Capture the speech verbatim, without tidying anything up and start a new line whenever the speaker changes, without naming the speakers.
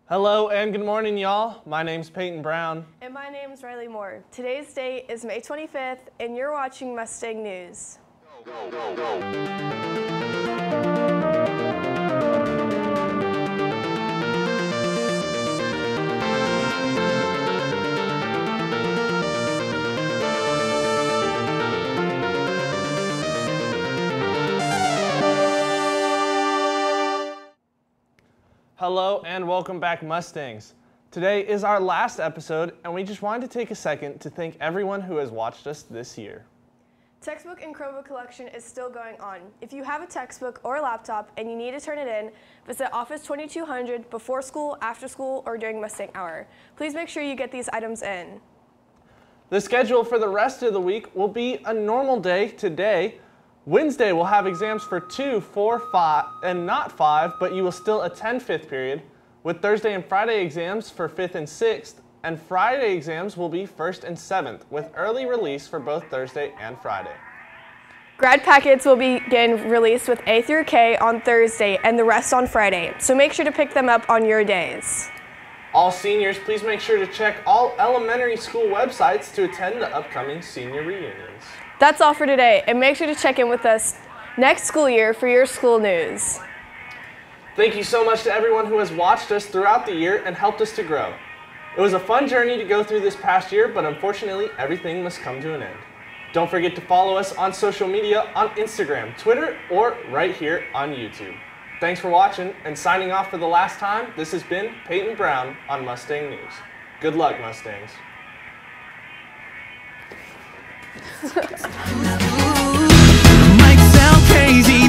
Hello and good morning, y'all. My name's Peyton Brown.
And my name's Riley Moore. Today's date is May twenty-fifth, and you're watching Mustang News. Go, go, go.
Hello and welcome back, Mustangs. Today is our last episode, and we just wanted to take a second to thank everyone who has watched us this year.
Textbook and Chromebook collection is still going on. If you have a textbook or a laptop and you need to turn it in, visit Office twenty-two hundred before school, after school, or during Mustang Hour. Please make sure you get these items in.
The schedule for the rest of the week will be a normal day today. Wednesday we'll have exams for two, four, five, and not five, but you will still attend fifth period, with Thursday and Friday exams for fifth and sixth, and Friday exams will be first and seventh, with early release for both Thursday and Friday.
Grad packets will begin released with A through K on Thursday and the rest on Friday, so make sure to pick them up on your days.
All seniors, please make sure to check all elementary school websites to attend the upcoming senior reunions.
That's all for today, and make sure to check in with us next school year for your school news.
Thank you so much to everyone who has watched us throughout the year and helped us to grow. It was a fun journey to go through this past year, but unfortunately, everything must come to an end. Don't forget to follow us on social media on Instagram, Twitter, or right here on YouTube. Thanks for watching, and signing off for the last time, this has been Peyton Brown on Mustang News. Good luck, Mustangs.
Might sound crazy.